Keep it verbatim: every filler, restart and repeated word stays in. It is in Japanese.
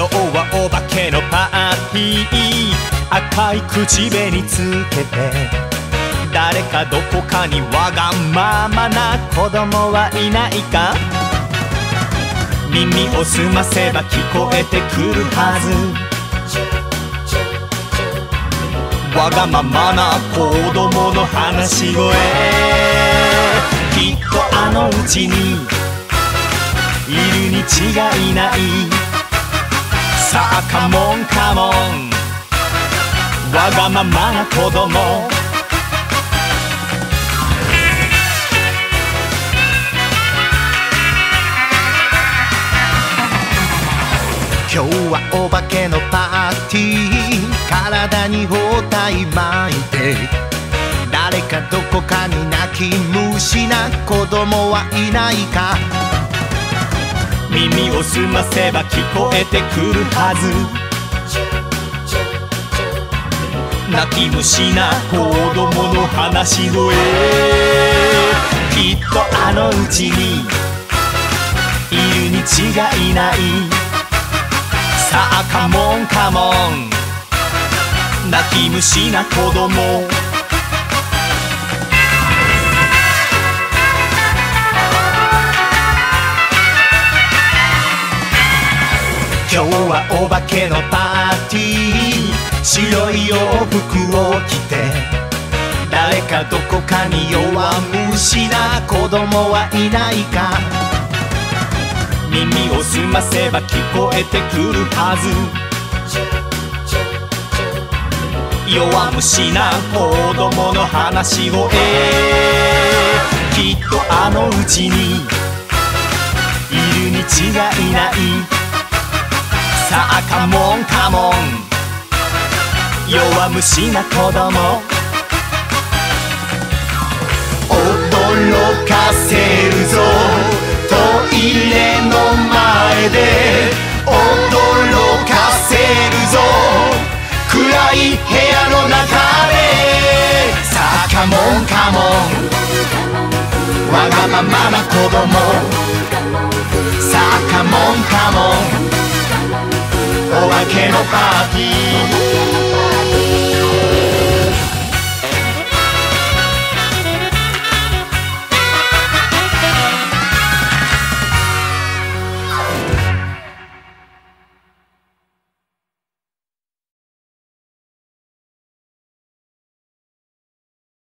日はお化けのパーティー、赤い口紅つけて誰かどこかにわがままな子供はいないか。耳を澄ませば聞こえてくるはず、わがままな子供の話し声。きっとあのうちにいるに違いない。さあカモンカモン、わがままな子供。今日はお化けのパーティー、体に包帯巻いて誰かどこかに泣き虫な子供はいないか。耳を澄ませば聞こえてくるはず、泣き虫な子供の話し声。きっとあのうちにいるに違いない。さあカモンカモン、泣き虫な子供。今日はお化けのパーティー、白い洋服を着て誰かどこかに弱虫な子供はいないか。耳を澄ませば聞こえてくるはず、弱虫な子供の話し声。きっとあのうちにいるに違いない。さあカモンカモン、弱虫な子供。驚かせるぞトイレの前で、驚かせるぞ暗い部屋の中で。さあカモンカモン、わがままな子供。さあカモンカモン、お化けのパーティー。